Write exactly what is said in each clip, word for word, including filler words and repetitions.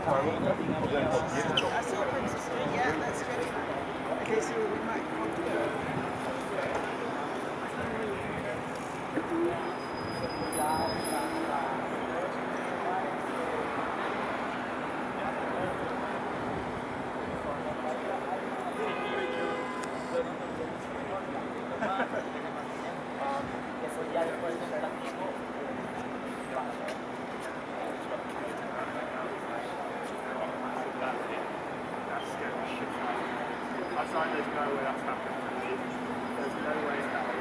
I saw Princess Street, yeah, that's good. Okay, so we might want to go. I signed there's no way that's happening. There's no way it's happening.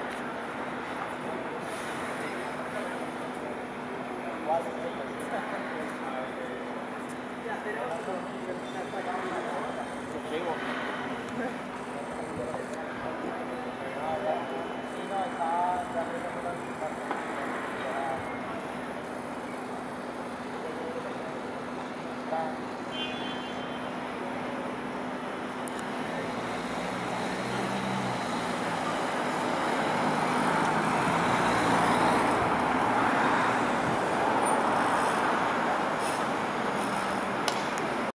Thank you.